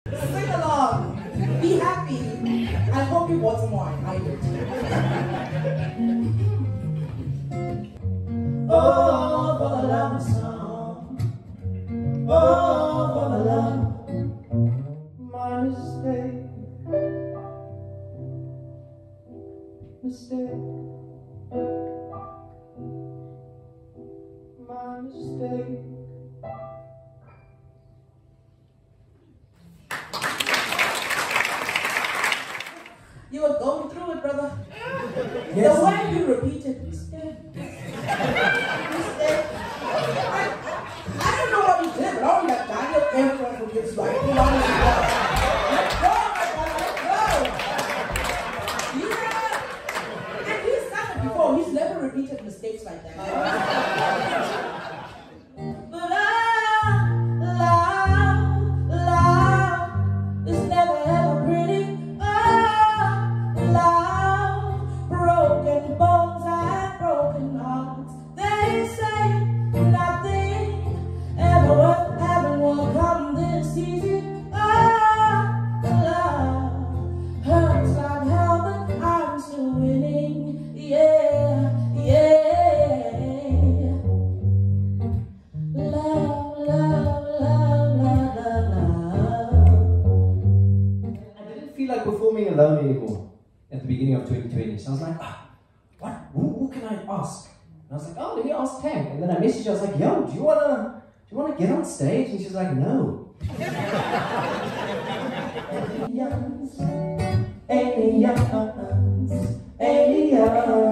Sing along. Be happy. I hope you bought some wine. I did. Oh, for the love song. Oh, for the love. My mistake. Mistake. My mistake. You were going through it, brother. Yes. The way you repeated mistake. Mistake. I don't know what you did, but all that Daniel everyone forgets right. Let go, my brother, let go. Yeah. And he's done it before. He's never repeated mistakes like that. But love is never ever pretty. Broken bones and broken hearts. They say nothing ever worth having will come this easy. Love hurts like hell, but I'm still winning. Yeah, yeah. Love, love, love, love, love, love. I didn't feel like performing alone anymore at the beginning of 2020. So I was like, who can I ask? And I was like, oh, let me ask Tank. And then I messaged her, I was like, yo, do you wanna get on stage? And she's like, no. Aliens, aliens, aliens.